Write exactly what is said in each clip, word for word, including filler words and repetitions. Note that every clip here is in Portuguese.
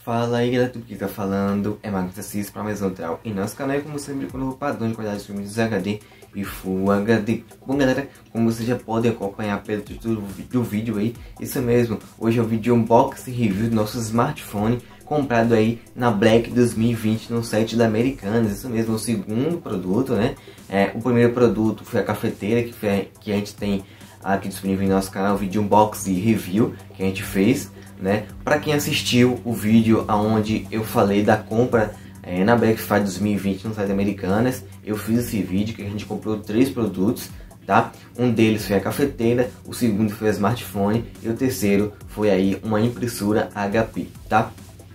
Fala aí galera, tudo que tá falando é Marcos Assis para mais um tutorial em nosso canal. E como sempre, com o novo padrão de qualidade de filmes H D e Full H D. Bom galera, como vocês já podem acompanhar pelo título do vídeo aí, isso mesmo, hoje é o vídeo unboxing review do nosso smartphone comprado aí na Black dois mil e vinte no site da Americanas. Isso mesmo, o segundo produto, né? É, o primeiro produto foi a cafeteira que, foi, que a gente tem aqui disponível em nosso canal, o vídeo unboxing review que a gente fez, né? Para quem assistiu o vídeo aonde eu falei da compra é, na Black Friday dois mil e vinte no site Americanas, eu fiz esse vídeo que a gente comprou três produtos, tá? Um deles foi a cafeteira, o segundo foi o smartphone e o terceiro foi aí uma impressora H P, tá?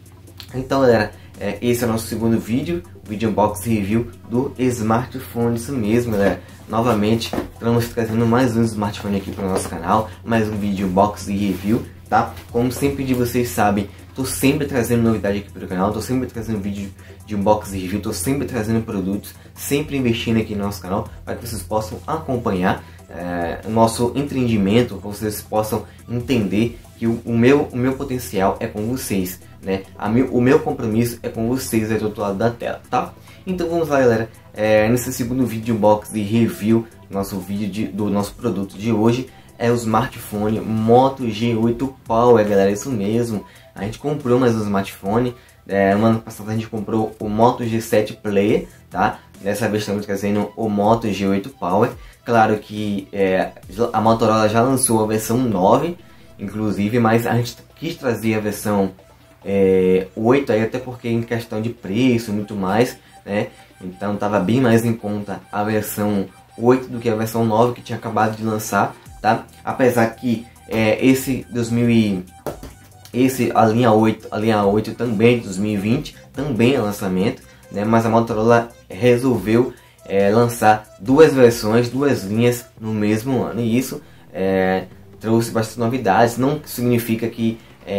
Então galera, é, esse é o nosso segundo vídeo, vídeo unboxing review do smartphone, isso mesmo galera. Novamente, estamos trazendo mais um smartphone aqui para o nosso canal, mais um vídeo unboxing review, tá? Como sempre de vocês sabem, tô sempre trazendo novidade aqui para o canal, tô sempre trazendo vídeo de unboxing review, tô sempre trazendo produtos, sempre investindo aqui no nosso canal para que vocês possam acompanhar é, o nosso empreendimento, para vocês possam entender que o, o, meu, o meu potencial é com vocês, né? A meu, o meu compromisso é com vocês aí do outro lado da tela, tá? Então vamos lá galera, é, nesse segundo vídeo unboxing review, nosso vídeo de, do nosso produto de hoje é o smartphone Moto G oito Power, galera, isso mesmo. A gente comprou mais um smartphone, é, no ano passado a gente comprou o Moto G sete Play, tá? Dessa vez estamos trazendo o Moto G oito Power. Claro que é, a Motorola já lançou a versão nove, inclusive, mas a gente quis trazer a versão é, oito aí, até porque em questão de preço e muito mais, né? Então estava bem mais em conta a versão oito do que a versão nove que tinha acabado de lançar, tá? Apesar que é, esse dois mil e esse a linha oito, a linha oito também de dois mil e vinte, também é lançamento, né? Mas a Motorola resolveu é, lançar duas versões, duas linhas no mesmo ano, e isso é, trouxe bastante novidades. Não significa que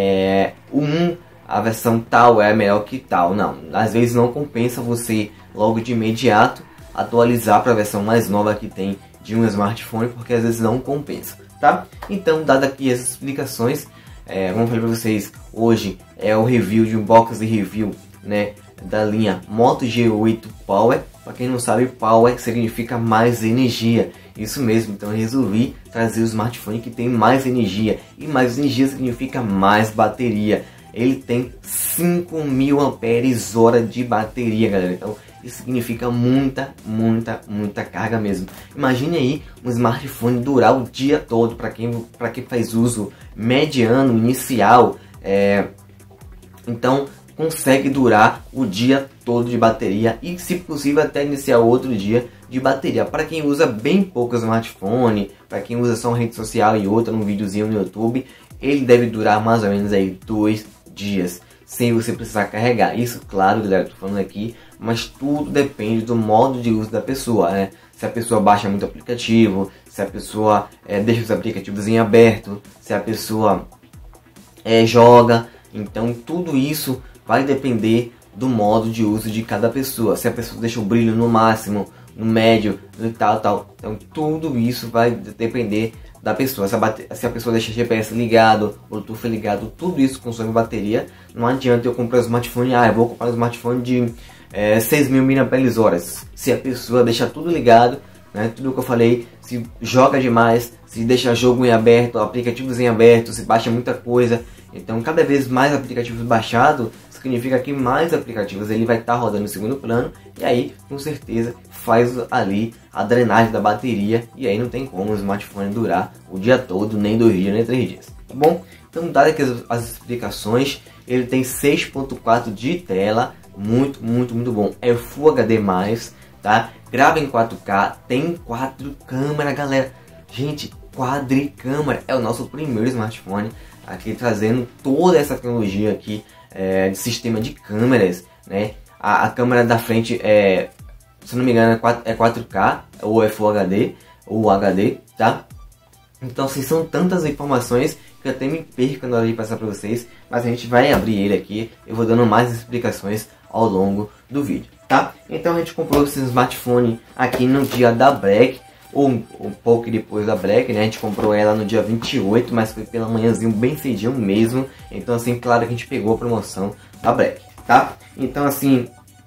é, um a versão tal é melhor que tal, não. Às vezes não compensa você logo de imediato atualizar para a versão mais nova que tem de um smartphone, porque às vezes não compensa, tá? Então, dado aqui essas explicações, é, vamos falar para vocês hoje é o review de unboxing review, né, da linha Moto G oito Power. Para quem não sabe, Power significa mais energia, isso mesmo. Então eu resolvi trazer o smartphone que tem mais energia, e mais energia significa mais bateria. Ele tem cinco mil amperes hora de bateria, galera. Então isso significa muita, muita, muita carga mesmo. Imagine aí um smartphone durar o dia todo para quem, para quem faz uso mediano, inicial. É, então consegue durar o dia todo de bateria e, se possível, até iniciar outro dia de bateria. Para quem usa bem pouco smartphone, para quem usa só uma rede social e outra, um videozinho no YouTube, ele deve durar mais ou menos aí dois dias sem você precisar carregar. Isso, claro, galera, tô falando aqui, mas tudo depende do modo de uso da pessoa, né? Se a pessoa baixa muito aplicativo, se a pessoa é, deixa os aplicativos em aberto, se a pessoa é, joga. Então tudo isso vai depender do modo de uso de cada pessoa. Se a pessoa deixa o brilho no máximo, no médio, no tal, tal. Então tudo isso vai depender da pessoa. Se a, bate... Se a pessoa deixa G P S ligado, Bluetooth ligado, tudo isso consome bateria. Não adianta eu comprar um smartphone, ah, eu vou comprar um smartphone de é, seis mil miliampères hora. Se a pessoa deixar tudo ligado, né, tudo que eu falei, se joga demais, se deixa jogo em aberto, aplicativos em aberto, se baixa muita coisa. Então cada vez mais aplicativos baixados significa que mais aplicativos ele vai estar tá rodando no segundo plano, e aí com certeza faz ali a drenagem da bateria, e aí não tem como o smartphone durar o dia todo, nem dois dias, nem três dias, tá bom? Então, dadas aqui as, as explicações, ele tem seis ponto quatro de tela, muito, muito, muito bom, é Full H D mais, tá? Grava em quatro K, tem quatro câmeras, galera, gente, quadricâmera, é o nosso primeiro smartphone aqui trazendo toda essa tecnologia aqui é, de sistema de câmeras, né? A, a câmera da frente é, se não me engano, é quatro K ou é Full H D ou H D, tá? Então assim, são tantas informações que eu até me perco na hora de passar para vocês, mas a gente vai abrir ele aqui, eu vou dando mais explicações ao longo do vídeo, tá? Então a gente comprou esse smartphone aqui no dia da Black, ou um, um pouco depois da Black, né? A gente comprou ela no dia vinte e oito, mas foi pela manhãzinho, bem cedinho mesmo. Então assim, claro que a gente pegou a promoção da Black, tá? Então assim,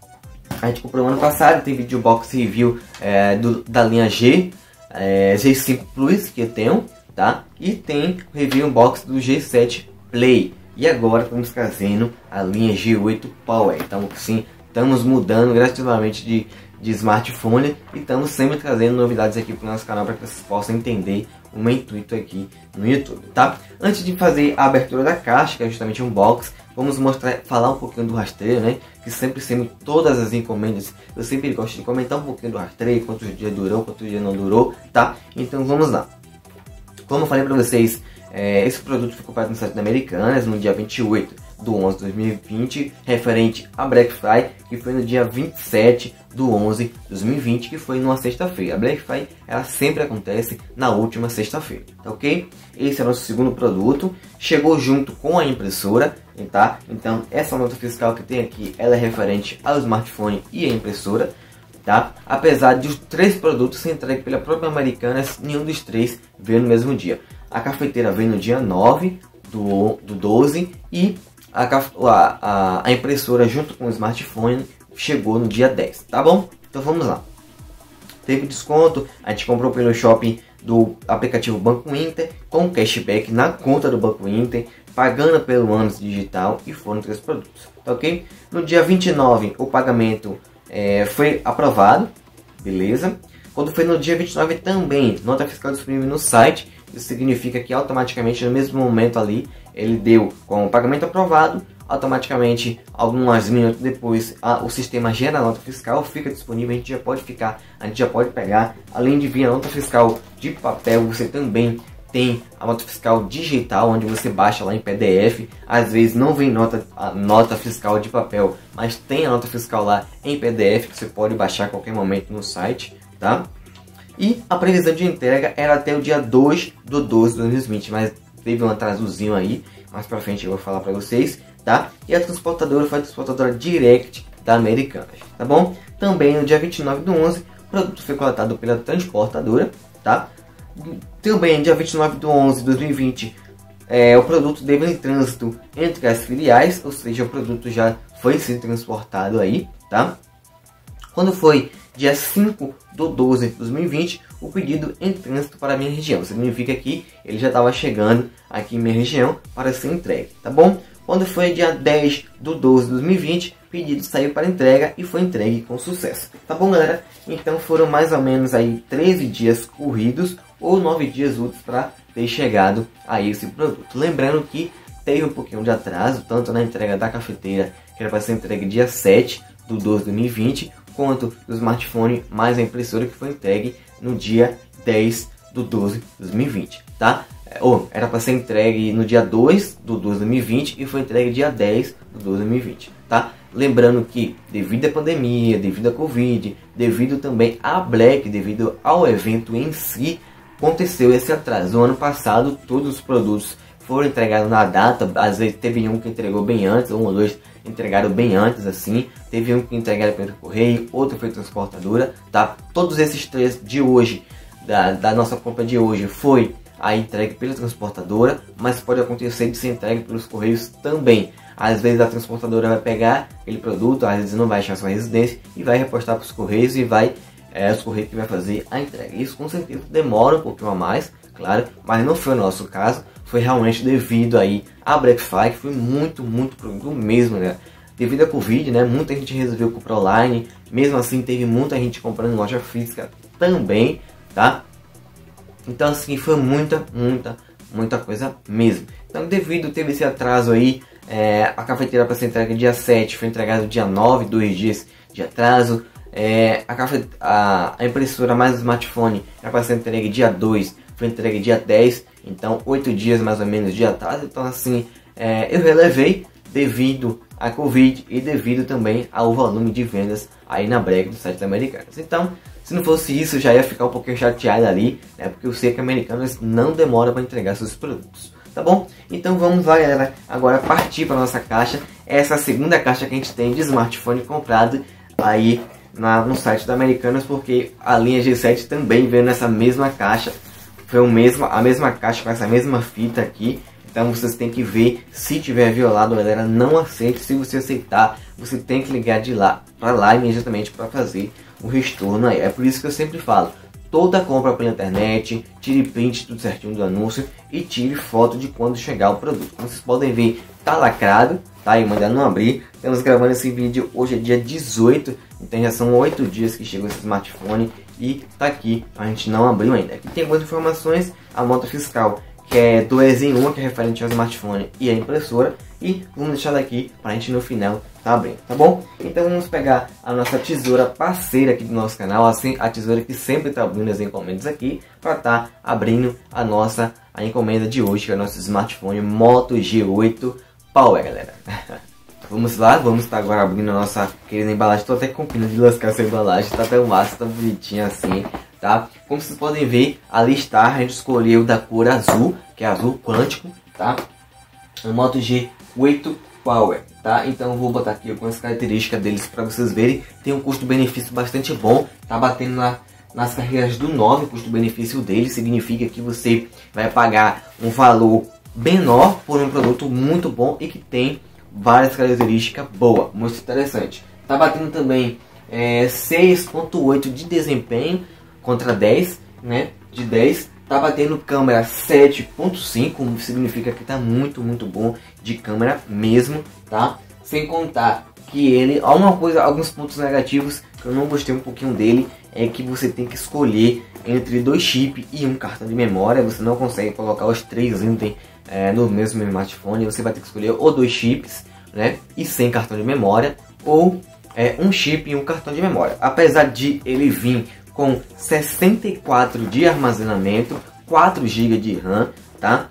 a gente comprou ano passado, tem vídeo box review é, do, da linha G, é, G cinco Plus que eu tenho, tá? E tem o review unbox do G sete Play. E agora estamos trazendo a linha G oito Power. Então sim, estamos mudando gradativamente de, de smartphone e estamos sempre trazendo novidades aqui para o nosso canal para que vocês possam entender o meu intuito aqui no YouTube, tá? Antes de fazer a abertura da caixa, que é justamente um unboxing, vamos mostrar, falar um pouquinho do rastreio, né? Que sempre sendo todas as encomendas, eu sempre gosto de comentar um pouquinho do rastreio, quantos dias durou, quantos dias não durou, tá? Então vamos lá. Como eu falei para vocês, é, esse produto foi comprado no site da Americanas no dia vinte e oito do onze de dois mil e vinte, referente a Black Friday, que foi no dia vinte e sete do onze de dois mil e vinte, que foi numa sexta-feira. A Black Friday, ela sempre acontece na última sexta-feira, tá ok? Esse é o nosso segundo produto, chegou junto com a impressora, tá? Então essa nota fiscal que tem aqui, ela é referente ao smartphone e à impressora, tá? Apesar de os três produtos serem entregues pela própria Americanas, nenhum dos três veio no mesmo dia. A cafeteira veio no dia nove do, do doze e a, a, a impressora junto com o smartphone chegou no dia dez, tá bom? Então vamos lá. Teve desconto, a gente comprou pelo shopping do aplicativo Banco Inter, com cashback na conta do Banco Inter, pagando pelo ânus digital, e foram três produtos, tá ok? No dia vinte e nove o pagamento é, foi aprovado, beleza? Quando foi no dia vinte e nove também, nota fiscal disponível no site. Isso significa que automaticamente no mesmo momento ali, ele deu com o pagamento aprovado, automaticamente alguns minutos depois a, o sistema gera a nota fiscal, fica disponível, a gente já pode ficar, a gente já pode pegar. Além de vir a nota fiscal de papel, você também tem a nota fiscal digital, onde você baixa lá em P D F. Às vezes não vem nota, a nota fiscal de papel, mas tem a nota fiscal lá em P D F, que você pode baixar a qualquer momento no site, tá? E a previsão de entrega era até o dia dois do doze de dois mil e vinte, mas teve um atrasozinho aí, mais pra frente eu vou falar pra vocês, tá? E a transportadora foi a transportadora Direct da Americanas, tá bom? Também no dia vinte e nove do onze, o produto foi coletado pela transportadora, tá? Também no dia vinte e nove do onze de dois mil e vinte, é, o produto deve em trânsito entre as filiais, ou seja, o produto já foi sendo transportado aí, tá? Quando foi dia cinco do doze de dois mil e vinte, o pedido em trânsito para a minha região. Significa que ele já estava chegando aqui em minha região para ser entregue, tá bom? Quando foi dia dez do doze de dois mil e vinte, o pedido saiu para entrega e foi entregue com sucesso. Tá bom, galera? Então foram mais ou menos aí treze dias corridos ou nove dias úteis para ter chegado a esse produto. Lembrando que teve um pouquinho de atraso, tanto na entrega da cafeteira, que era para ser entregue dia sete do doze de dois mil e vinte, quanto do smartphone mais a impressora, que foi entregue no dia dez do doze de dois mil e vinte, tá? Ou era para ser entregue no dia dois do doze de dois mil e vinte e foi entregue dia dez do doze de dois mil e vinte, tá? Lembrando que devido à pandemia, devido à Covid, devido também à Black, devido ao evento em si, aconteceu esse atraso. No ano passado todos os produtos foram entregados na data, às vezes teve um que entregou bem antes, um ou dois entregaram bem antes assim, teve um que entregaram pelo correio, outro foi transportadora, tá? Todos esses três de hoje, da, da nossa compra de hoje, foi a entregue pela transportadora, mas pode acontecer de ser entregue pelos correios também. Às vezes a transportadora vai pegar aquele produto, às vezes não vai achar sua residência e vai repostar para os correios e vai, é os correios que vai fazer a entrega. Isso com certeza demora um pouquinho a mais, claro, mas não foi o nosso caso. Foi realmente devido aí a Black Friday, que foi muito, muito produto mesmo, né? Devido à Covid, né? Muita gente resolveu comprar online, mesmo assim teve muita gente comprando em loja física também, tá? Então assim, foi muita, muita, muita coisa mesmo. Então devido, teve esse atraso aí, é, a cafeteira para ser entregue dia sete, foi entregada dia nove, dois dias de atraso. É, a, cafe... a, a impressora mais o smartphone era para ser entregue dia dois, foi entregue dia dez, então oito dias mais ou menos de atraso. Então assim, é, eu relevei devido à Covid e devido também ao volume de vendas aí na Black do site da Americanas. Então, se não fosse isso, eu já ia ficar um pouquinho chateado ali, né? Porque eu sei que a Americanas não demora para entregar seus produtos, tá bom? Então vamos lá, galera, agora partir para nossa caixa. Essa é a segunda caixa que a gente tem de smartphone comprado aí na, no site da Americanas, porque a linha G sete também veio nessa mesma caixa. Foi o mesmo, a mesma caixa com essa mesma fita aqui. Então vocês têm que ver se tiver violado, galera, não aceite. Se você aceitar, você tem que ligar de lá para lá imediatamente para fazer o retorno aí. É por isso que eu sempre falo, toda compra pela internet, tire print tudo certinho do anúncio e tire foto de quando chegar o produto. Como vocês podem ver, tá lacrado, tá? E ainda não abrir. Estamos gravando esse vídeo, hoje é dia dezoito, então já são oito dias que chegou esse smartphone e tá aqui, a gente não abriu ainda. Aqui tem algumas informações, a nota fiscal, que é dois em um, que é referente ao smartphone e a impressora, e vamos deixar daqui para a gente no final tá abrindo, tá bom? Então vamos pegar a nossa tesoura parceira aqui do nosso canal, assim, a tesoura que sempre tá abrindo as encomendas aqui, para tá abrindo a nossa a encomenda de hoje, que é o nosso smartphone Moto G oito Power, galera. Vamos lá, vamos estar tá agora abrindo a nossa querida embalagem. Tô até com pena de lascar essa embalagem, tá até o máximo, tá bonitinha assim, tá? Como vocês podem ver, ali está, a gente escolheu da cor azul, que é azul quântico, tá? O Moto G oito Power, tá? Então eu vou botar aqui algumas características deles para vocês verem. Tem um custo-benefício bastante bom, tá batendo na, nas carreiras do nove, o custo-benefício dele significa que você vai pagar um valor menor por um produto muito bom e que tem várias características boas, muito interessante. Tá batendo também é, seis ponto oito de desempenho contra dez, né? De dez. Tá batendo câmera sete ponto cinco, significa que tá muito, muito bom de câmera mesmo, tá? Sem contar que ele, há uma coisa, alguns pontos negativos que eu não gostei um pouquinho dele, é que você tem que escolher entre dois chips e um cartão de memória. Você não consegue colocar os três itens é, no mesmo smartphone. Você vai ter que escolher ou dois chips, né? E sem cartão de memória, ou é, um chip e um cartão de memória. Apesar de ele vir com sessenta e quatro de armazenamento, quatro gigas de RAM, tá?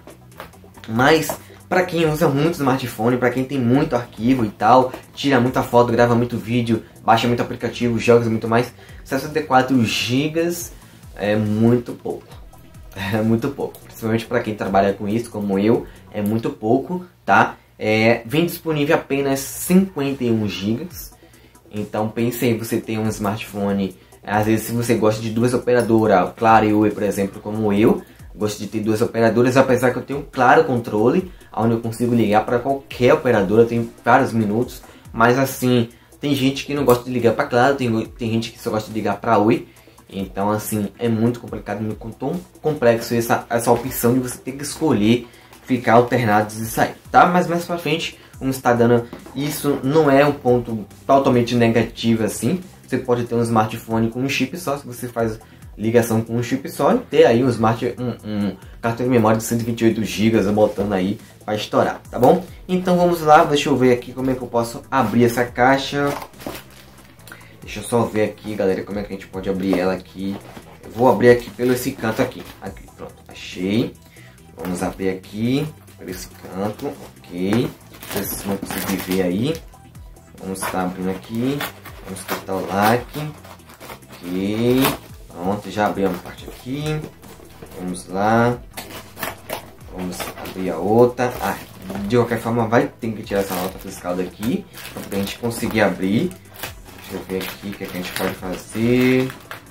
Mas para quem usa muito smartphone, para quem tem muito arquivo e tal, tira muita foto, grava muito vídeo, baixa muito aplicativo, jogos e muito mais, sessenta e quatro gigas é muito pouco. É muito pouco, principalmente para quem trabalha com isso, como eu, é muito pouco, tá? É, vem disponível apenas cinquenta e um gigas. Então pense aí, você tem um smartphone, às vezes se você gosta de duas operadoras, Claro e Oi, por exemplo, como eu, gosto de ter duas operadoras, apesar que eu tenho Claro controle, onde eu consigo ligar para qualquer operadora, tem vários minutos, mas assim, tem gente que não gosta de ligar para Claro, tem, tem gente que só gosta de ligar para Oi, então assim, é muito complicado, muito tão complexo essa, essa opção de você ter que escolher ficar alternados e sair, tá? Mas mais pra frente, vamos estar dando, isso não é um ponto totalmente negativo assim. Você pode ter um smartphone com um chip só, se você faz ligação com um chip só, e ter aí um, smart, um, um cartão de memória de cento e vinte e oito gigas botando aí para estourar, tá bom? Então vamos lá, deixa eu ver aqui como é que eu posso abrir essa caixa. Deixa eu só ver aqui, galera, como é que a gente pode abrir ela aqui. Eu vou abrir aqui pelo esse canto aqui. Aqui, pronto, achei. Vamos abrir aqui por esse canto, ok. Vocês vão conseguir ver aí. Vamos estar abrindo aqui. Vamos cortar o like. Ok. Pronto, já abri uma parte aqui. Vamos lá. Vamos abrir a outra. Ah, de qualquer forma, vai ter que tirar essa nota fiscal daqui para a gente conseguir abrir. Deixa eu ver aqui o que, é que a gente pode fazer.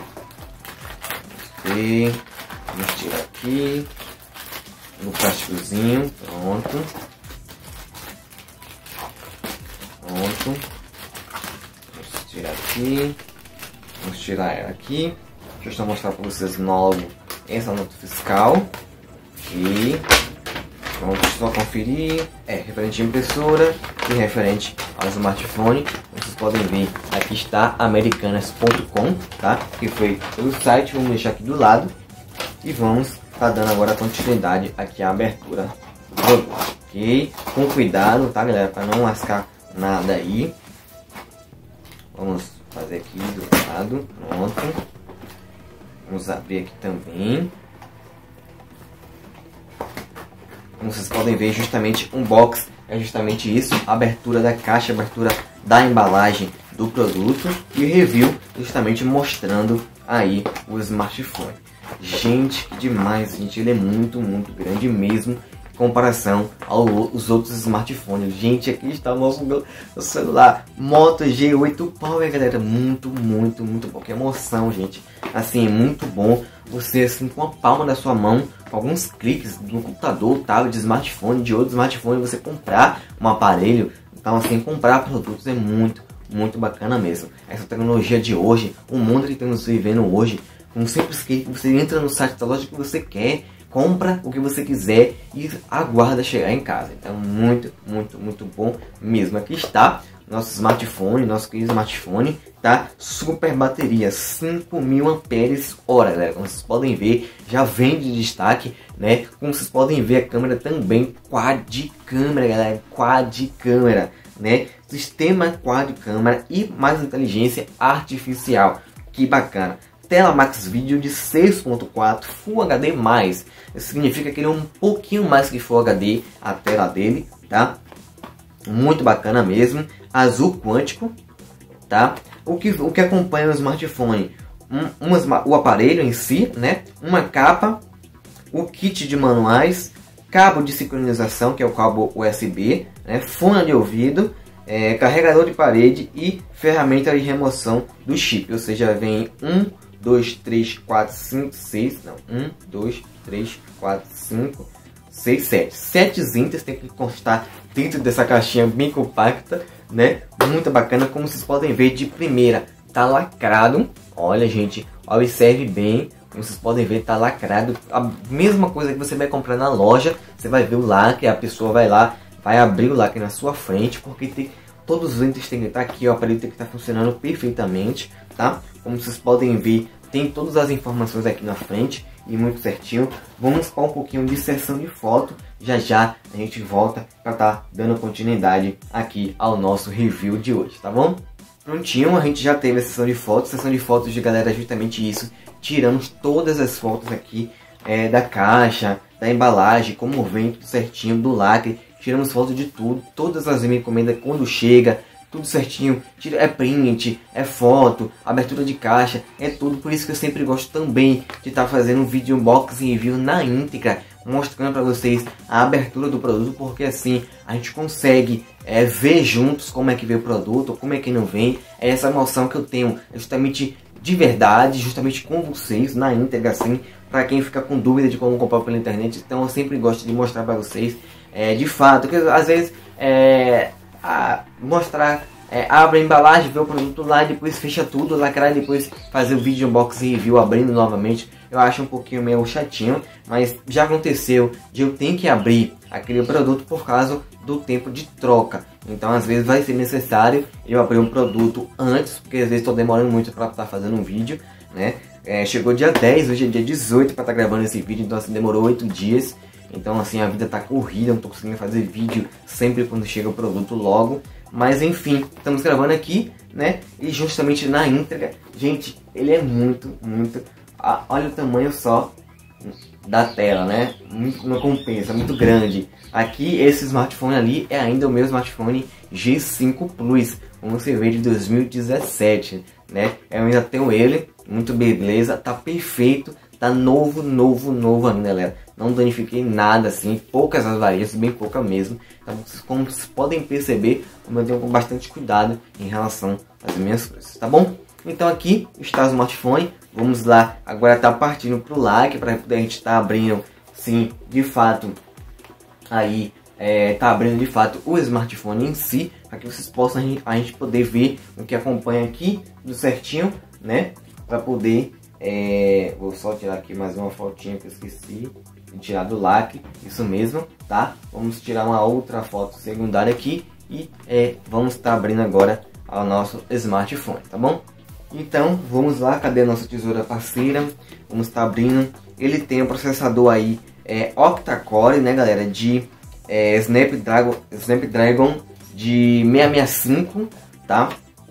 Ok. Vamos tirar aqui. No plásticozinho, pronto. Pronto. Vamos tirar aqui. Vamos tirar ela aqui. Deixa eu só mostrar para vocês logo essa nota fiscal. E pronto, deixa eu só conferir. É referente à impressora e referente ao smartphone. Vocês podem ver, aqui está americanas ponto com, tá? Que foi pelo site, vamos deixar aqui do lado. E vamos tá dando agora continuidade aqui a abertura do produto, ok? Com cuidado, tá, galera, para não lascar nada aí. Vamos fazer aqui do lado, pronto. Vamos abrir aqui também. Como vocês podem ver, justamente um box é justamente isso, a abertura da caixa, a abertura da embalagem do produto e o review justamente mostrando aí o smartphone. Gente, que demais, gente, ele é muito, muito grande mesmo. comparação aos outros smartphones. Gente, aqui está o nosso meu celular Moto G oito Power, galera, muito, muito, muito bom, que emoção, gente, assim, muito bom, você assim, com a palma da sua mão, com alguns cliques no computador, tablet, smartphone, de outro smartphone, você comprar um aparelho, então assim, comprar produtos é muito, muito bacana mesmo. Essa tecnologia de hoje, o mundo que estamos vivendo hoje, com um simples clique, você entra no site da loja que você quer, compra o que você quiser e aguarda chegar em casa. Então muito, muito, muito bom mesmo. Aqui está nosso smartphone, nosso querido smartphone, tá? Super bateria, cinco mil amperes hora, galera. Como vocês podem ver, já vem de destaque, né? Como vocês podem ver, a câmera também quad câmera, galera, quad câmera, né? Sistema quad câmera e mais inteligência artificial. Que bacana. Tela Max Video de seis ponto quatro Full H D mais. Isso significa que ele é um pouquinho mais que Full H D a tela dele, tá? Muito bacana mesmo. Azul quântico, tá? O que, o que acompanha no smartphone? Um, uma, o aparelho em si, né? Uma capa, o kit de manuais, cabo de sincronização, que é o cabo U S B, né? Fone de ouvido, é, carregador de parede e ferramenta de remoção do chip. Ou seja, vem um, dois, três, quatro, cinco, seis, não, um, dois, três, quatro, cinco, seis, sete. Sete zintas tem que constar dentro dessa caixinha bem compacta, né? Muito bacana, como vocês podem ver de primeira, tá lacrado. Olha, gente, observe bem, como vocês podem ver, tá lacrado. A mesma coisa que você vai comprar na loja, você vai ver o lacre, a pessoa vai lá, vai abrir o lacre na sua frente, porque tem, todos os itens tem que estar aqui, o aparelho tem que estar funcionando perfeitamente, tá? Como vocês podem ver, tem todas as informações aqui na frente e muito certinho. Vamos para um pouquinho de sessão de foto. Já já a gente volta para estar dando continuidade aqui ao nosso review de hoje, tá bom? Prontinho, a gente já teve a sessão de fotos. Sessão de fotos de galera é justamente isso. Tiramos todas as fotos aqui é, da caixa, da embalagem, como vem tudo certinho, do lacre. Tiramos foto de tudo, todas as encomendas quando chega, tudo certinho, é print, é foto, abertura de caixa, é tudo. Por isso que eu sempre gosto também de estar tá fazendo um vídeo unboxing e review na íntegra, mostrando para vocês a abertura do produto, porque assim a gente consegue é, ver juntos como é que vem o produto, como é que não vem. É essa emoção que eu tenho justamente de verdade, justamente com vocês, na íntegra, assim, para quem fica com dúvida de como comprar pela internet. Então eu sempre gosto de mostrar para vocês, é, de fato, que às vezes é... a mostrar, é, abre a embalagem, vê o produto lá, depois fecha tudo, lacrar e depois fazer o vídeo unboxing e review abrindo novamente. Eu acho um pouquinho meio chatinho, mas já aconteceu de eu ter que abrir aquele produto por causa do tempo de troca. Então às vezes vai ser necessário eu abrir um produto antes, porque às vezes estou demorando muito para estar fazendo um vídeo, né? É, chegou dia dez, hoje é dia dezoito para estar gravando esse vídeo, então assim demorou oito dias. Então assim, a vida tá corrida, não tô conseguindo fazer vídeo sempre quando chega o produto logo. Mas enfim, estamos gravando aqui, né? E justamente na íntegra, gente, ele é muito, muito... Ah, olha o tamanho só da tela, né? Muito, não compensa, muito grande. Aqui, esse smartphone ali é ainda o meu smartphone G cinco Plus, como você vê, de dois mil e dezessete, né? Eu ainda tenho ele, muito beleza, tá perfeito. Tá novo, novo, novo ainda, galera. Não danifiquei nada, assim. Poucas avarias, bem pouca mesmo. Então, como vocês podem perceber, como eu tenho com bastante cuidado em relação às minhas coisas, tá bom? Então aqui está o smartphone. Vamos lá, agora tá partindo pro like, para poder a gente estar tá abrindo, sim, de fato, aí, é, tá abrindo de fato o smartphone em si, para que vocês possam a gente, a gente poder ver o que acompanha aqui, do certinho, né? Para poder... É, vou só tirar aqui mais uma fotinha que eu esqueci de tirar do lacre, isso mesmo, tá? Vamos tirar uma outra foto secundária aqui e é, vamos estar tá abrindo agora o nosso smartphone, tá bom? Então vamos lá, cadê a nossa tesoura parceira? Vamos estar tá abrindo. Ele tem um processador aí é, octa-core, né, galera, de é, Snapdragon, Snapdragon de seiscentos e sessenta e cinco, tá?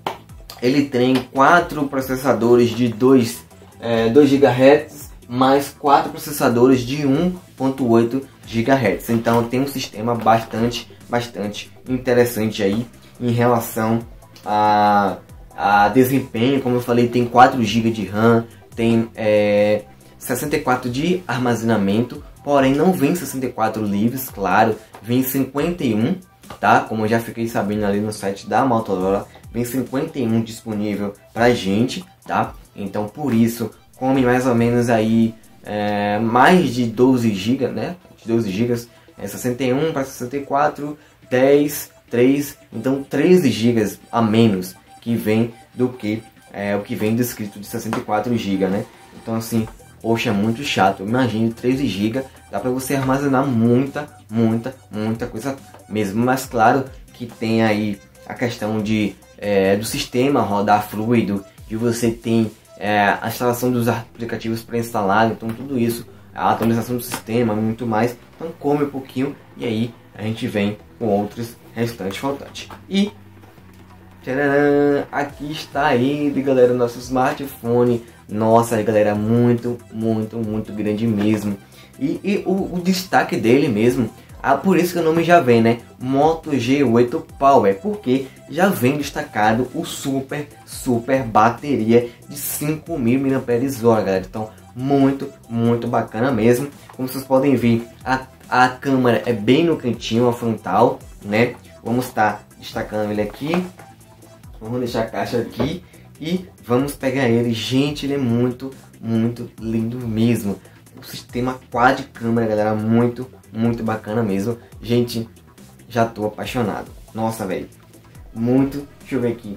Ele tem quatro processadores de dois É, dois gigahertz mais quatro processadores de um ponto oito gigahertz. Então tem um sistema bastante, bastante interessante aí em relação a, a desempenho. Como eu falei, tem quatro gigas de RAM, tem é, sessenta e quatro de armazenamento, porém não vem sessenta e quatro livres, claro, vem cinquenta e um, tá? Como eu já fiquei sabendo ali no site da Motorola, vem cinquenta e um disponível pra gente, tá? Então por isso, come mais ou menos aí é, mais de doze gigas, né? doze gigas, é sessenta e um para sessenta e quatro, dez, três, então treze gigas a menos que vem do que é, o que vem descrito de sessenta e quatro gigas, né? Então assim, poxa, é muito chato. Imagine treze gigas, dá para você armazenar muita, muita, muita coisa mesmo. Mas claro que tem aí a questão de é, do sistema rodar fluido, de você tem é, a instalação dos aplicativos pré-instalados, então tudo isso, a atualização do sistema, muito mais. Então come um pouquinho e aí a gente vem com outros restantes faltantes. E tcharam, aqui está ele, galera, nosso smartphone. Nossa, galera, muito, muito, muito grande mesmo. E, e o, o destaque dele mesmo, ah, por isso que o nome já vem, né? Moto G oito Power, porque já vem destacado o super, super bateria de cinco mil miliampères-hora, galera. Então, muito, muito bacana mesmo. Como vocês podem ver, a, a câmera é bem no cantinho, a frontal, né? Vamos estar destacando ele aqui. Vamos deixar a caixa aqui e vamos pegar ele. Gente, ele é muito, muito lindo mesmo. O sistema quad câmera, galera, muito, muito bacana mesmo. Gente, já tô apaixonado. Nossa, velho, muito, deixa eu ver aqui,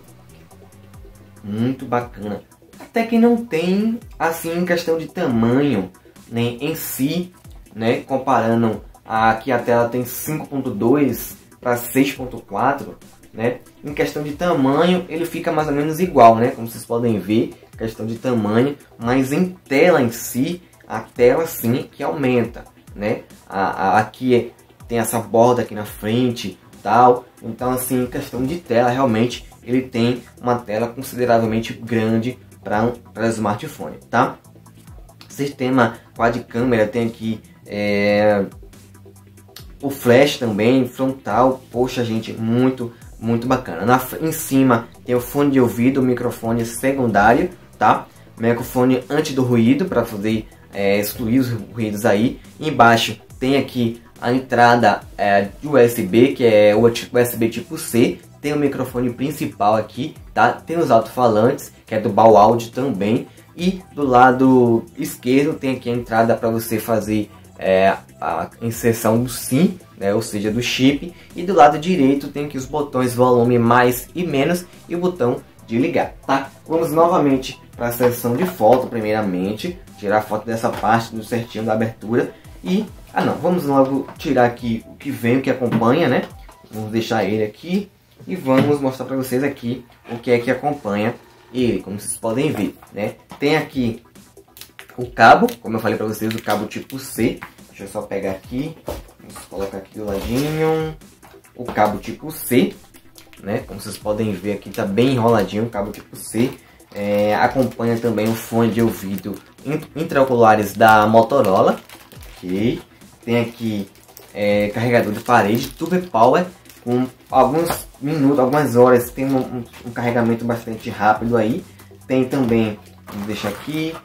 muito bacana. Até que não tem, assim, em questão de tamanho, né, em si, né, comparando, aqui a tela tem cinco ponto dois para seis ponto quatro, né, em questão de tamanho ele fica mais ou menos igual, né, como vocês podem ver, questão de tamanho, mas em tela em si, a tela sim que aumenta, né, a, a, aqui é, tem essa borda aqui na frente, tal, então assim, em questão de tela, realmente, ele tem uma tela consideravelmente grande para um smartphone, tá? Sistema quad câmera, tem aqui é, o flash também, frontal, poxa gente, muito, muito bacana. Na, em cima tem o fone de ouvido, o microfone secundário, tá? Microfone anti do ruído, para poder é, excluir os ruídos aí. Embaixo tem aqui a entrada é, de U S B, que é o U S B tipo C. Tem o microfone principal aqui, tá? Tem os alto-falantes, que é do Bal Audio também. E do lado esquerdo tem aqui a entrada para você fazer é, a inserção do SIM, né? Ou seja, do chip. E do lado direito tem aqui os botões volume mais e menos e o botão de ligar, tá? Vamos novamente para a seção de foto, primeiramente. Tirar a foto dessa parte do certinho da abertura. E, ah não, vamos logo tirar aqui o que vem, o que acompanha, né? Vamos deixar ele aqui. E vamos mostrar para vocês aqui o que é que acompanha ele, como vocês podem ver, né? Tem aqui o cabo, como eu falei para vocês, o cabo tipo C. Deixa eu só pegar aqui, vamos colocar aqui do ladinho. O cabo tipo C, né? Como vocês podem ver aqui, tá bem enroladinho o cabo tipo C. É, acompanha também o fone de ouvido intraoculares da Motorola, ok? Tem aqui é, carregador de parede, Super Power, com alguns minutos, algumas horas, tem um, um, um carregamento bastante rápido aí. Tem também, vamos deixar aqui,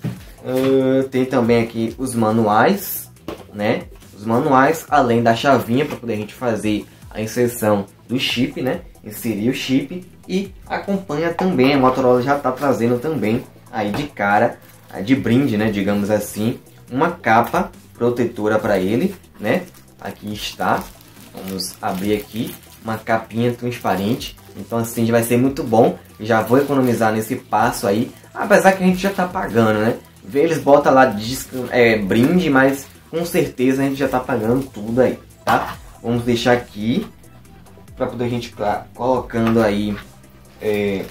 uh, tem também aqui os manuais, né? Os manuais, além da chavinha para poder a gente fazer a inserção do chip, né? Inserir o chip. E acompanha também, a Motorola já está trazendo também aí de cara, de brinde, né? Digamos assim, uma capa protetora para ele, né? Aqui está. Vamos abrir aqui uma capinha transparente. Então assim já vai ser muito bom. Já vou economizar nesse passo aí. Apesar que a gente já tá pagando, né? Eles botam lá disco, é, brinde, mas com certeza a gente já tá pagando tudo aí, tá? Vamos deixar aqui para poder a gente estar colocando aí é,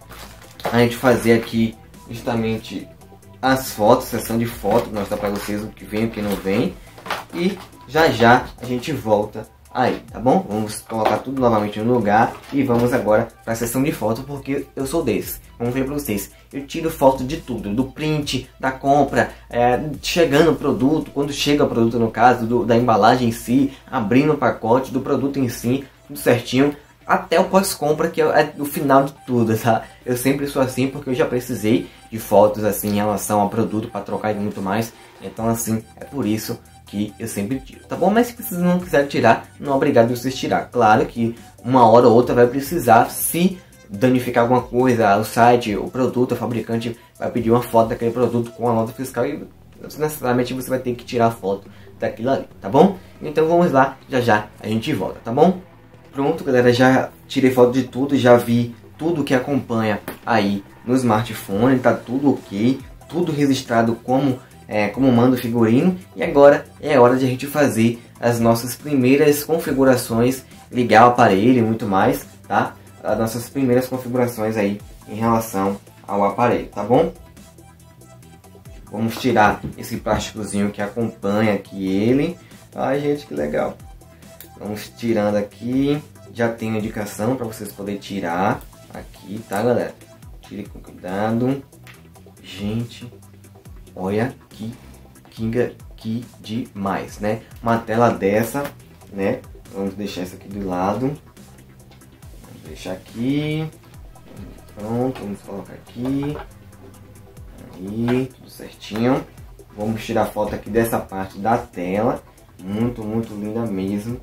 a gente fazer aqui justamente as fotos, sessão de fotos, mostrar para vocês o que vem e o que não vem. E já já a gente volta aí, tá bom? Vamos colocar tudo novamente no lugar e vamos agora para a sessão de foto, porque eu sou desse. Vamos ver para vocês. Eu tiro foto de tudo, do print, da compra, é, chegando o produto, quando chega o produto no caso, do, da embalagem em si, abrindo o pacote, do produto em si, tudo certinho, até o pós-compra, que é o final de tudo, tá? Eu sempre sou assim porque eu já precisei de fotos assim em relação ao produto para trocar e muito mais. Então assim, é por isso que eu sempre tiro, tá bom? Mas se vocês não quiserem tirar, não é obrigado vocês tirar. Claro que uma hora ou outra vai precisar, se danificar alguma coisa, o site, o produto, o fabricante vai pedir uma foto daquele produto com a nota fiscal e necessariamente você vai ter que tirar a foto daquilo ali, tá bom? Então vamos lá, já já a gente volta, tá bom? Pronto, galera, já tirei foto de tudo, já vi tudo que acompanha aí no smartphone, tá tudo ok, tudo registrado como, é, como manda o figurino. E agora é hora de a gente fazer as nossas primeiras configurações, ligar o aparelho e muito mais, tá? As nossas primeiras configurações aí em relação ao aparelho, tá bom? Vamos tirar esse plásticozinho que acompanha aqui ele. Ai, gente, que legal. Vamos tirando aqui. Já tem a indicação para vocês poderem tirar aqui, tá, galera? Tire com cuidado. Gente, olha que kinga que demais, né? Uma tela dessa, né? Vamos deixar isso aqui do lado. Vamos deixar aqui. Pronto, vamos colocar aqui. Aí, tudo certinho. Vamos tirar foto aqui dessa parte da tela. Muito, muito linda mesmo.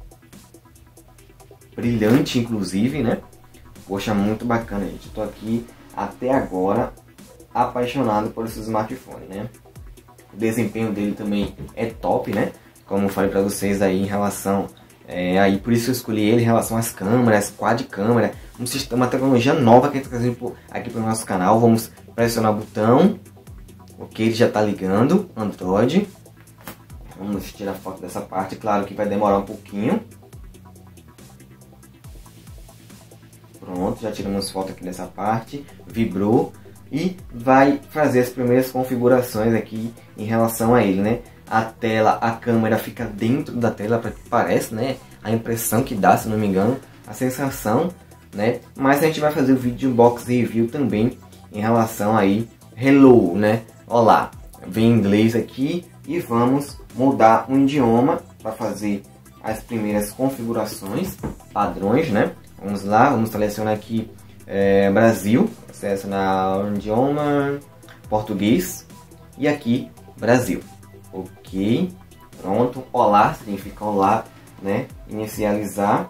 Brilhante, inclusive, né? Poxa, muito bacana, gente. Eu tô aqui até agora apaixonado por esse smartphone, né? O desempenho dele também é top, né? Como eu falei pra vocês aí em relação... É, aí por isso eu escolhi ele em relação às câmeras, quad câmera, um sistema, uma tecnologia nova que a gente está trazendo aqui para o nosso canal. Vamos pressionar o botão, ok, ele já está ligando, Android. Vamos tirar foto dessa parte, claro que vai demorar um pouquinho. Pronto, já tiramos foto aqui dessa parte, vibrou e vai fazer as primeiras configurações aqui em relação a ele, né? A tela, a câmera fica dentro da tela, para que parece, né? A impressão que dá, se não me engano, a sensação, né? Mas a gente vai fazer o vídeo de unboxing review também em relação aí, hello, né? Olá, vem em inglês aqui e vamos mudar o idioma para fazer as primeiras configurações, padrões, né? Vamos lá, vamos selecionar aqui é, Brasil, selecionar o idioma português e aqui Brasil. Ok, pronto. Olá significa olá, né? Inicializar.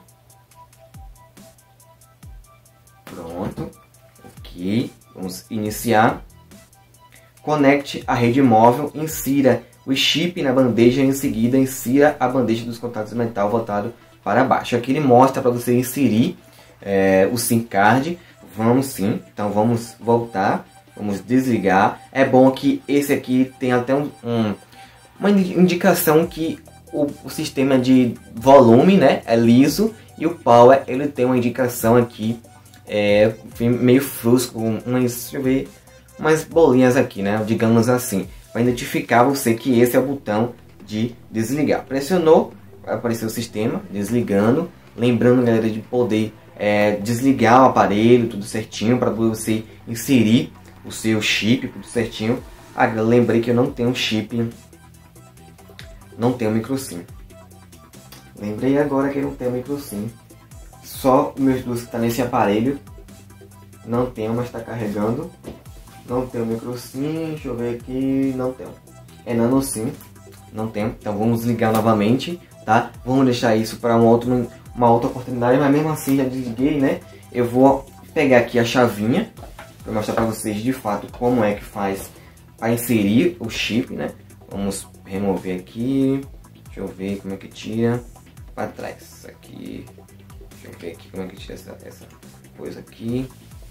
Pronto, ok. Vamos iniciar. Conecte a rede móvel. Insira o chip na bandeja. Em seguida, insira a bandeja dos contatos de metal voltado para baixo. Aqui ele mostra para você inserir é, o SIM card. Vamos sim. Então vamos voltar. Vamos desligar. É bom que esse aqui tem até um, um uma indicação que o, o sistema de volume, né, é liso, e o power ele tem uma indicação aqui é, meio frusco, umas, deixa eu ver, umas bolinhas aqui, né, digamos assim, para identificar você que esse é o botão de desligar. Pressionou, vai aparecer o sistema desligando. Lembrando, galera, de poder é, desligar o aparelho tudo certinho para você inserir o seu chip tudo certinho. Ah, eu lembrei que eu não tenho chip. Não tem o micro SIM. Lembrei agora que não tem o micro SIM. Só o meus dois que está nesse aparelho. Não tem, mas está carregando. Não tem o micro SIM. Deixa eu ver aqui. Não tem. É nano SIM. Não tem. Então vamos ligar novamente, tá? Vamos deixar isso para um outro, uma outra oportunidade. Mas mesmo assim já desliguei, né? Eu vou pegar aqui a chavinha para mostrar para vocês de fato como é que faz para inserir o chip, né? Vamos remover aqui. Deixa eu ver como é que tira para trás. Aqui. Deixa eu ver aqui como é que tira essa, essa coisa aqui.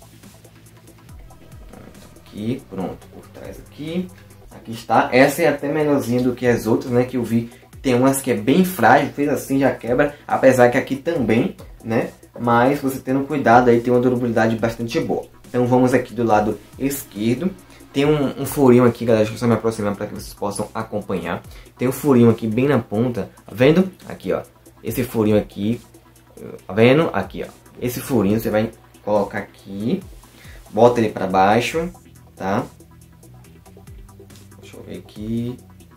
Aqui, pronto, por trás aqui. Aqui está. Essa é até melhorzinha do que as outras, né? Que eu vi. Tem umas que é bem frágil, fez assim já quebra. Apesar que aqui também, né? Mas você tendo cuidado aí tem uma durabilidade bastante boa. Então vamos aqui do lado esquerdo. Tem um, um furinho aqui, galera, deixa eu só me aproximar para que vocês possam acompanhar. Tem um furinho aqui bem na ponta, tá vendo? Aqui, ó, esse furinho aqui, tá vendo? Aqui, ó, esse furinho você vai colocar aqui, bota ele para baixo, tá? Deixa eu ver aqui.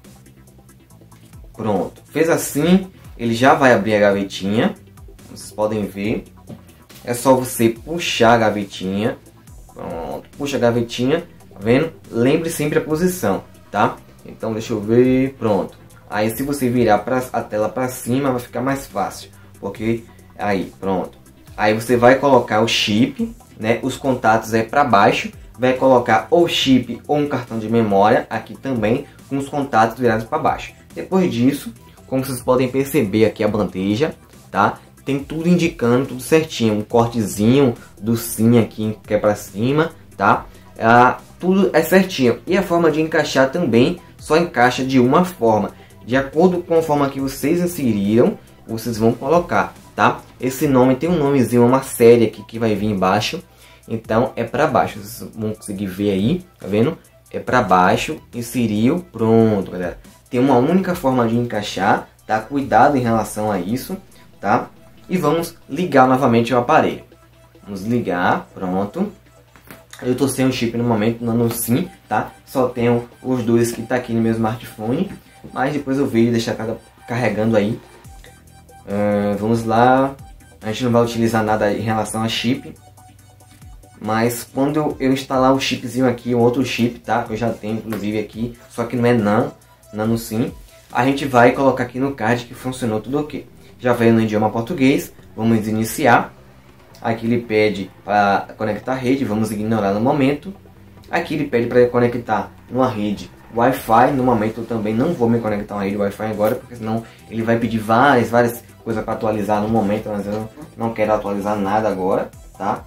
Pronto, fez assim, ele já vai abrir a gavetinha, vocês podem ver. É só você puxar a gavetinha, pronto, puxa a gavetinha. Vendo? Lembre sempre a posição, tá? Então deixa eu ver, pronto. Aí se você virar pra, a tela para cima vai ficar mais fácil, porque aí pronto. Aí você vai colocar o chip, né? Os contatos aí para baixo, vai colocar ou chip ou um cartão de memória aqui também com os contatos virados para baixo. Depois disso, como vocês podem perceber aqui a bandeja, tá? Tem tudo indicando, tudo certinho, um cortezinho do sim aqui que é para cima, tá? Ah, tudo é certinho. E a forma de encaixar também só encaixa de uma forma. De acordo com a forma que vocês inseriram, vocês vão colocar, tá? Esse nome tem um nomezinho, uma série aqui que vai vir embaixo. Então é para baixo, vocês vão conseguir ver aí, tá vendo? É para baixo, inseriu, pronto, galera. Tem uma única forma de encaixar, tá? Cuidado em relação a isso, tá? E vamos ligar novamente o aparelho. Vamos ligar, pronto. Eu tô sem o chip no momento, não no SIM, tá? Só tenho os dois que tá aqui no meu smartphone, mas depois eu vejo deixar carregando aí. Uh, vamos lá. A gente não vai utilizar nada em relação a chip, mas quando eu, eu instalar o chipzinho aqui, um outro chip, tá? Que eu já tenho inclusive aqui, só que não é NAN, NAN SIM. A gente vai colocar aqui no card que funcionou tudo ok. Já veio no idioma português, vamos iniciar. Aqui ele pede para conectar a rede, vamos ignorar no momento. Aqui ele pede para conectar uma rede Wi-Fi, no momento eu também não vou me conectar a uma rede Wi-Fi agora, porque senão ele vai pedir várias, várias coisas para atualizar no momento, mas eu não quero atualizar nada agora, tá?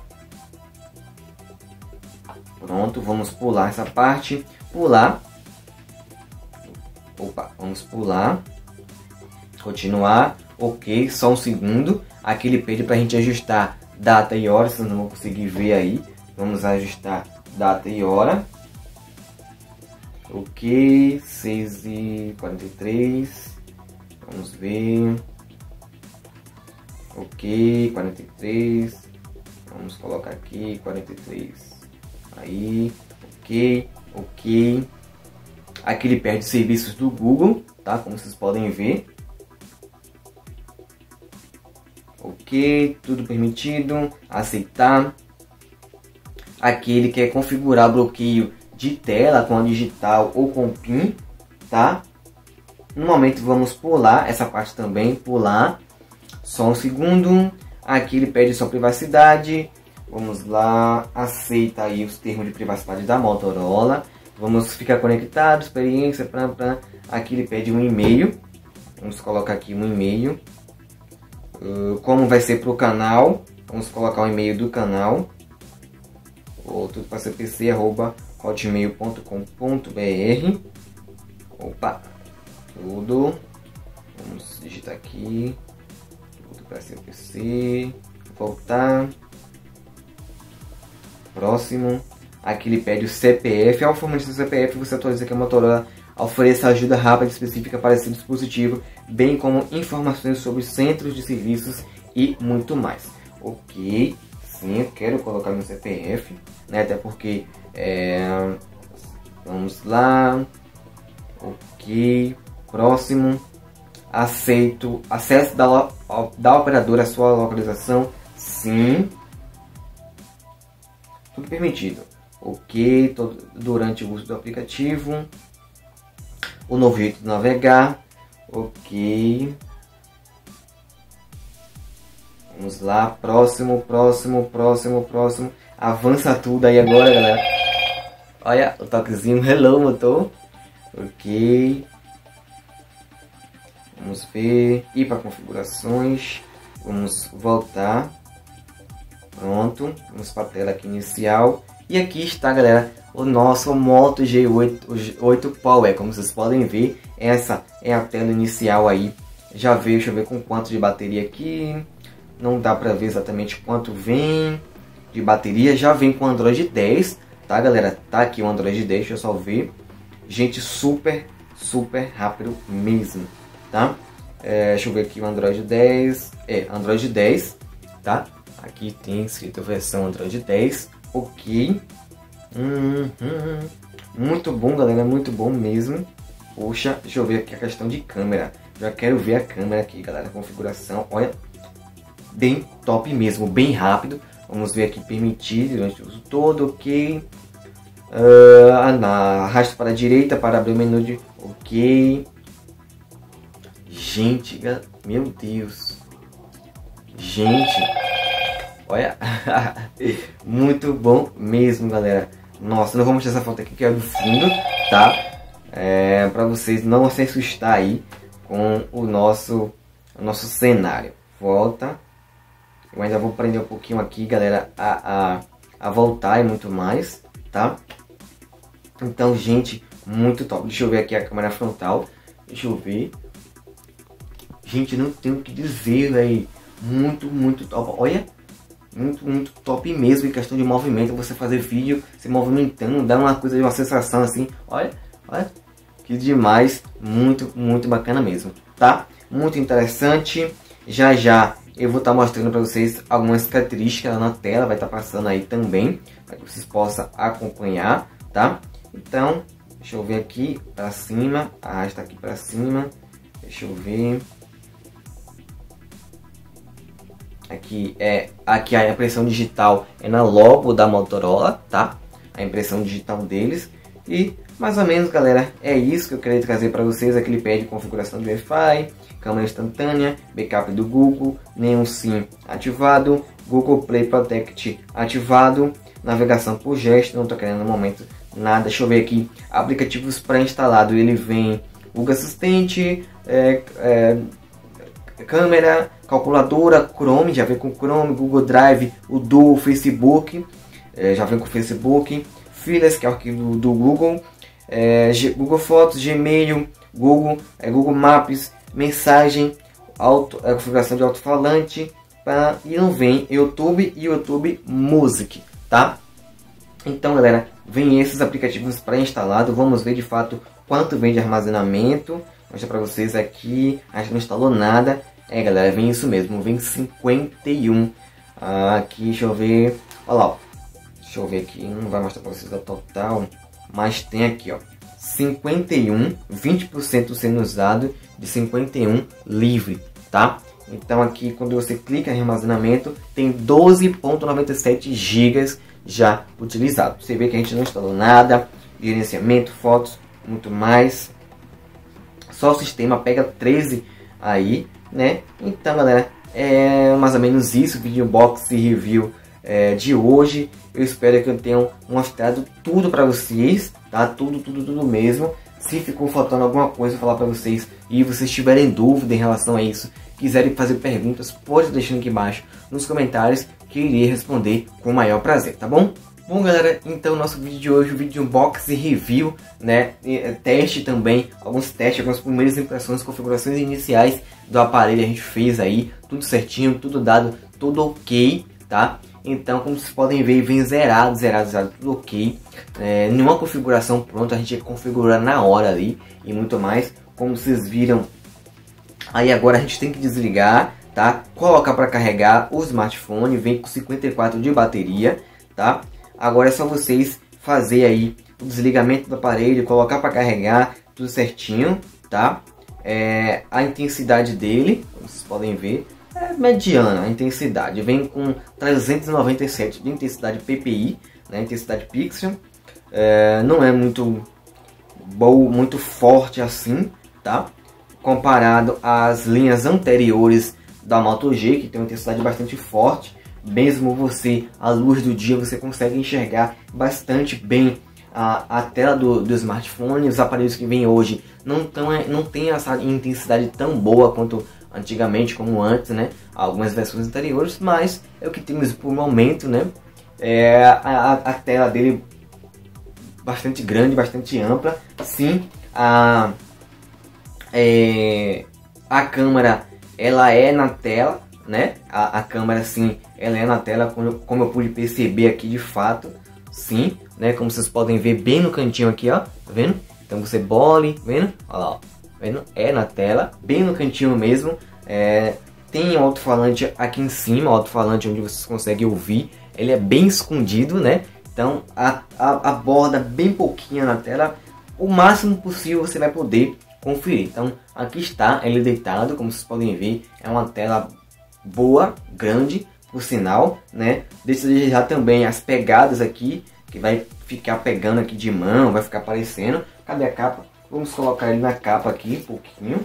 Pronto, vamos pular essa parte, pular, opa, vamos pular, continuar, ok, só um segundo. Aqui ele pede para a gente ajustar data e hora, vocês não vão conseguir ver aí, vamos ajustar data e hora, ok, seis e quarenta e três, vamos ver, ok, quarenta e três, vamos colocar aqui, quarenta e três, aí, ok, ok, aqui ele perde serviços do Google, tá, como vocês podem ver, ok, tudo permitido, aceitar, aqui ele quer configurar bloqueio de tela com a digital ou com PIN, tá, no momento vamos pular essa parte também, pular, só um segundo, aqui ele pede sua privacidade, vamos lá, aceita aí os termos de privacidade da Motorola, vamos ficar conectado, experiência, pra, pra. Aqui ele pede um e-mail, vamos colocar aqui um e-mail, uh, como vai ser para o canal, vamos colocar o e-mail do canal, ou tudo para C P C, arroba hotmail ponto com ponto br, opa, tudo, vamos digitar aqui, tudo para C P C, voltar, próximo, aqui ele pede o C P F, ao formato do C P F você atualiza que a Motorola ofereça ajuda rápida e específica para esse dispositivo, bem como informações sobre centros de serviços e muito mais. Ok, sim, eu quero colocar meu C P F, né, até porque, é, vamos lá, ok, próximo, aceito, acesso da, da operadora à sua localização, sim, tudo permitido. Ok, todo, durante o uso do aplicativo, o novo jeito de navegar, ok, vamos lá, próximo, próximo, próximo, próximo, avança tudo aí agora, galera, olha o toquezinho, hello motor, ok, vamos ver, ir para configurações, vamos voltar, pronto, vamos para a tela aqui inicial. E aqui está, galera, o nosso Moto G oito Power. Como vocês podem ver, essa é a tela inicial aí. Já veio, deixa eu ver com quanto de bateria aqui. Não dá pra ver exatamente quanto vem de bateria. Já vem com Android dez, tá, galera? Tá aqui o Android dez, deixa eu só ver. Gente, super, super rápido mesmo, tá? É, deixa eu ver aqui o Android dez. É, Android dez, tá? Aqui tem escrito versão Android dez. Ok, hum, hum, muito bom, galera, muito bom mesmo. Poxa, deixa eu ver aqui a questão de câmera. Já quero ver a câmera aqui, galera, a configuração, olha, bem top mesmo, bem rápido. Vamos ver aqui, permitir durante o uso todo, ok. Uh, na arrasto para a direita para abrir o menu de ok. Gente, meu Deus. Gente, olha, muito bom mesmo, galera. Nossa, não vou mostrar essa foto aqui que é do fundo, tá? É, pra vocês não se assustar aí com o nosso, o nosso cenário. Volta. Eu ainda vou prender um pouquinho aqui, galera, a, a, a voltar e muito mais, tá? Então, gente, muito top. Deixa eu ver aqui a câmera frontal. Deixa eu ver. Gente, não tenho o que dizer, velho. Muito, muito top. Olha, muito, muito top mesmo em questão de movimento. Você fazer vídeo se movimentando, dá uma coisa, uma sensação assim. Olha, olha, que demais. Muito, muito bacana mesmo, tá? Muito interessante. Já, já eu vou estar mostrando para vocês algumas características na tela. Vai estar passando aí também, para que vocês possam acompanhar, tá? Então, deixa eu ver aqui para cima. Ah, está aqui para cima. Deixa eu ver. Aqui é aqui a impressão digital é na logo da Motorola, tá? A impressão digital deles. E mais ou menos, galera, é isso que eu queria trazer para vocês. Aqui ele pede configuração de Wi-Fi, câmera instantânea, backup do Google, nenhum SIM ativado, Google Play Protect ativado, navegação por gesto, não tô querendo no momento nada. Deixa eu ver aqui, aplicativos pré-instalados, ele vem Google Assistente, é, é, câmera, calculadora, Chrome, já vem com Chrome, Google Drive, o Duo, Facebook, é, já vem com Facebook, Files, que é o arquivo do Google, é, Google Fotos, Gmail, Google, é, Google Maps, mensagem, auto, é, configuração de alto-falante, tá? E não vem YouTube e YouTube Music, tá? Então, galera, vem esses aplicativos pré-instalados. Vamos ver de fato quanto vem de armazenamento. Vou mostrar para vocês aqui. A gente não instalou nada. É, galera, vem isso mesmo. Vem cinquenta e um. Ah, aqui, deixa eu ver. Olha lá, ó. Deixa eu ver aqui. Não vai mostrar para vocês a total. Mas tem aqui, ó. cinquenta e um. vinte por cento sendo usado. De cinquenta e um livre, tá? Então aqui, quando você clica em armazenamento, tem doze vírgula noventa e sete gigas já utilizado. Você vê que a gente não instalou nada, gerenciamento, fotos, muito mais. Só o sistema pega treze aí, né? Então, galera, é mais ou menos isso, vídeo box review é, de hoje. Eu espero que eu tenha mostrado tudo para vocês, tá? Tudo, tudo, tudo mesmo. Se ficou faltando alguma coisa, falar para vocês e vocês tiverem dúvida em relação a isso, quiserem fazer perguntas, pode deixar aqui embaixo nos comentários que eu irei responder com o maior prazer, tá bom? Bom, galera, então nosso vídeo de hoje, o vídeo de unboxing e review, né, e, teste também, alguns testes, algumas primeiras impressões, configurações iniciais do aparelho a gente fez aí, tudo certinho, tudo dado, tudo ok, tá? Então, como vocês podem ver, vem zerado, zerado, zerado, tudo ok. É, nenhuma configuração pronta, a gente configura na hora ali e muito mais. Como vocês viram, aí agora a gente tem que desligar, tá? Colocar para carregar o smartphone, vem com cinquenta e quatro de bateria, tá? Agora é só vocês fazer aí o desligamento do aparelho, colocar para carregar, tudo certinho, tá? É, a intensidade dele, como vocês podem ver, é mediana a intensidade, vem com trezentos e noventa e sete de intensidade P P I, né, intensidade pixel, é, não é muito bom, muito forte assim, tá? Comparado às linhas anteriores da Moto G, que tem uma intensidade bastante forte, mesmo você, à luz do dia, você consegue enxergar bastante bem a, a tela do, do smartphone. Os aparelhos que vêm hoje não, tão, não tem essa intensidade tão boa quanto antigamente, como antes, né? Algumas versões anteriores, mas é o que temos por momento, né? É a, a tela dele bastante grande, bastante ampla. Sim, a, é, a câmera ela é na tela, né? A, a câmera sim, ela é na tela, como, como eu pude perceber aqui de fato, sim, né? Como vocês podem ver bem no cantinho aqui, ó, tá vendo? Então você bole, vendo? Olha lá, ó. Vendo? É na tela, bem no cantinho mesmo. É, tem um alto-falante aqui em cima, um alto-falante onde vocês conseguem ouvir. Ele é bem escondido, né? Então a, a, a borda bem pouquinho na tela. O máximo possível você vai poder conferir. Então aqui está ele deitado, como vocês podem ver. É uma tela boa, grande, por sinal, né? Deixa eu já também as pegadas aqui, que vai ficar pegando aqui de mão, vai ficar aparecendo. Cadê a capa? Vamos colocar ele na capa aqui um pouquinho,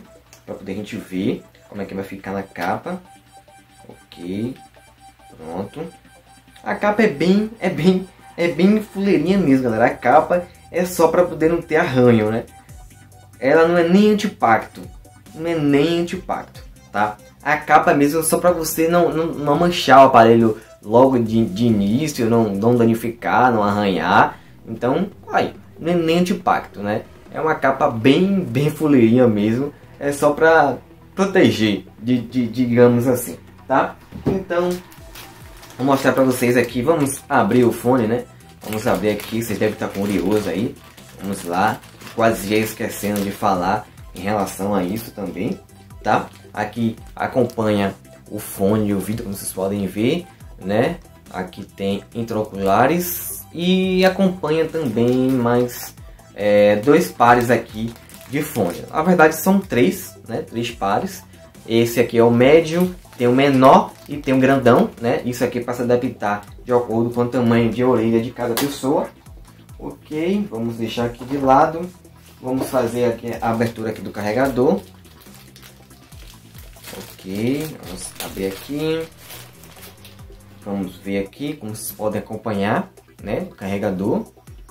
para poder a gente ver como é que vai ficar na capa. Ok, pronto. A capa é bem, é bem, é bem fuleirinha mesmo, galera. A capa é só para poder não ter arranho, né? Ela não é nem anti-impacto, não é nem anti-impacto, tá? A capa mesmo é só para você não, não, não manchar o aparelho logo de, de início, não, não danificar, não arranhar. Então, aí, não é nem anti-impacto, né? É uma capa bem, bem fuleirinha mesmo. É só para proteger, de, de, digamos assim, tá? Então, vou mostrar para vocês aqui. Vamos abrir o fone, né? Vamos abrir aqui, vocês devem estar curiosos aí. Vamos lá, quase já esquecendo de falar em relação a isso também, tá? Aqui acompanha o fone e o vídeo, como vocês podem ver, né? Aqui tem intraoculares e acompanha também mais é, dois pares aqui de fone. Na verdade são três, né? Três pares. Esse aqui é o médio, tem o menor e tem o grandão, né? Isso aqui para se adaptar de acordo com o tamanho de orelha de cada pessoa. Ok, vamos deixar aqui de lado. Vamos fazer aqui a abertura aqui do carregador. Ok, vamos abrir aqui. Vamos ver aqui como vocês podem acompanhar, né? O carregador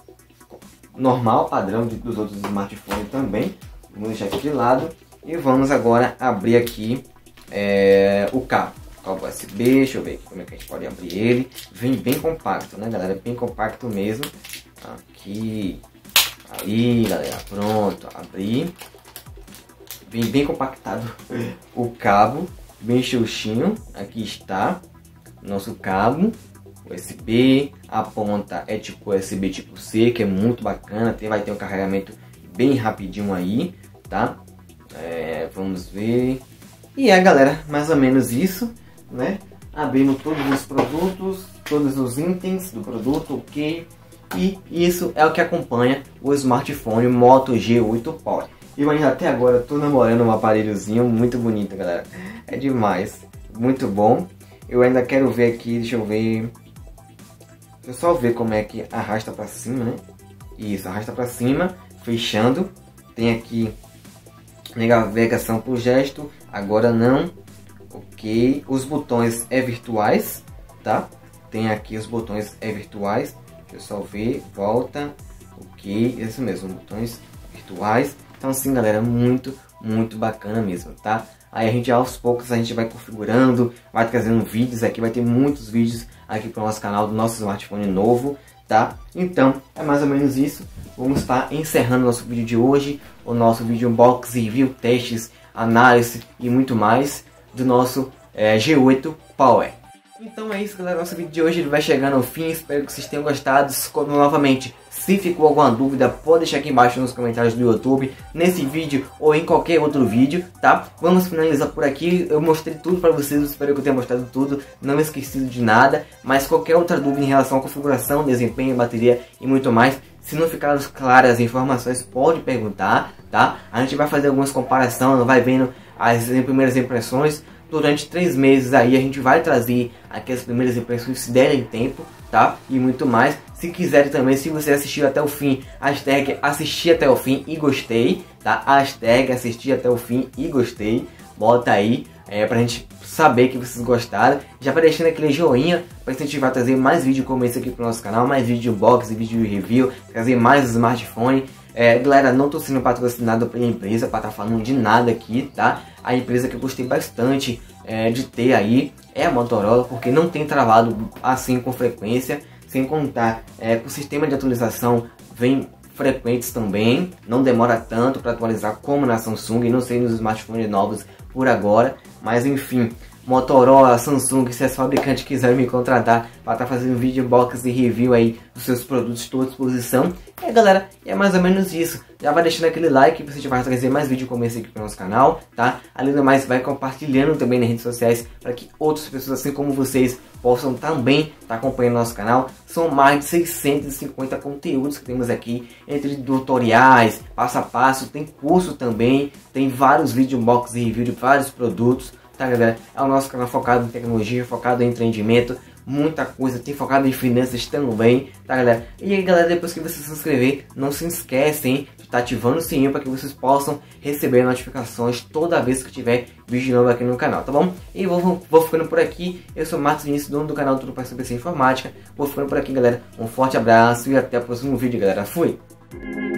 normal, padrão de, dos outros smartphones também. Vamos deixar aqui de lado. E vamos agora abrir aqui é, o cabo. Cabo U S B, deixa eu ver aqui como é que a gente pode abrir ele. Vem bem compacto, né, galera? Bem compacto mesmo. Aqui. Aí, galera. Pronto. Abri. Vem bem compactado o cabo. Bem xoxinho. Aqui está nosso cabo U S B. A ponta é tipo U S B tipo C, que é muito bacana. Tem, vai ter um carregamento bem rapidinho aí, tá? É, vamos ver. E é, galera, mais ou menos isso, né? Abrimos todos os produtos, todos os itens do produto, ok? E isso é o que acompanha o smartphone Moto G oito Power. Eu ainda até agora tô namorando um aparelhozinho muito bonito, galera. É demais, muito bom. Eu ainda quero ver aqui, deixa eu ver. Deixa eu só ver como é que arrasta pra cima, né? Isso, arrasta pra cima, fechando. Tem aqui navegação por gesto, agora não. Ok, os botões é virtuais, tá? Tem aqui os botões é virtuais. Deixa eu só ver, volta. Ok, isso mesmo, botões virtuais. Então assim, galera, muito, muito bacana mesmo, tá? Aí a gente aos poucos a gente vai configurando, vai trazendo vídeos aqui, vai ter muitos vídeos aqui para o nosso canal do nosso smartphone novo, tá? Então é mais ou menos isso. Vamos estar encerrando nosso vídeo de hoje, o nosso vídeo unboxing, review, testes, análise e muito mais do nosso é, G oito Power. Então é isso, galera, nosso vídeo de hoje ele vai chegando ao fim. Espero que vocês tenham gostado. Como, novamente, se ficou alguma dúvida, pode deixar aqui embaixo nos comentários do YouTube, nesse vídeo ou em qualquer outro vídeo, tá? Vamos finalizar por aqui. Eu mostrei tudo para vocês, espero que eu tenha mostrado tudo, não esquecido de nada. Mas qualquer outra dúvida em relação à configuração, desempenho, bateria e muito mais, se não ficaram claras as informações, pode perguntar, tá? A gente vai fazer algumas comparações, vai vendo as primeiras impressões. Durante três meses aí a gente vai trazer aqui as primeiras impressões, se derem tempo, tá? E muito mais. Se quiserem também, se você assistiu até o fim, hashtag assistir até o fim e gostei, tá? Hashtag assistir até o fim e gostei. Bota aí, é, pra gente saber que vocês gostaram. Já vai deixando aquele joinha, pra que a gente vai trazer mais vídeo como esse aqui pro nosso canal. Mais vídeo de unboxing, vídeo de review, trazer mais smartphone. É, galera, não tô sendo patrocinado pela empresa para estar tá falando de nada aqui, tá? A empresa que eu gostei bastante é, de ter aí é a Motorola, porque não tem travado assim com frequência, sem contar é, que o sistema de atualização vem frequentes também, não demora tanto para atualizar como na Samsung, não sei nos smartphones novos por agora, mas enfim, Motorola, Samsung, se as fabricantes quiserem me contratar para estar tá fazendo vídeo unboxing e review aí dos seus produtos, estou à disposição. É, galera, é mais ou menos isso. Já vai deixando aquele like, você já vai trazer mais vídeo como esse aqui para o nosso canal, tá? Além do mais, vai compartilhando também nas redes sociais para que outras pessoas assim como vocês possam também estar tá acompanhando nosso canal. São mais de seiscentos e cinquenta conteúdos que temos aqui, entre tutoriais, passo a passo, tem curso também, tem vários vídeo unboxing e review de vários produtos. Tá, galera? É o nosso canal focado em tecnologia, focado em empreendimento, muita coisa, tem focado em finanças também, tá galera? E aí galera, depois que você se inscrever, não se esquecem de estar ativando o sininho para que vocês possam receber notificações toda vez que tiver vídeo novo aqui no canal, tá bom? E eu vou, vou ficando por aqui, eu sou Marcos Vinícius, dono do canal Tudo para Saber Informática, vou ficando por aqui galera, um forte abraço e até o próximo vídeo galera, fui!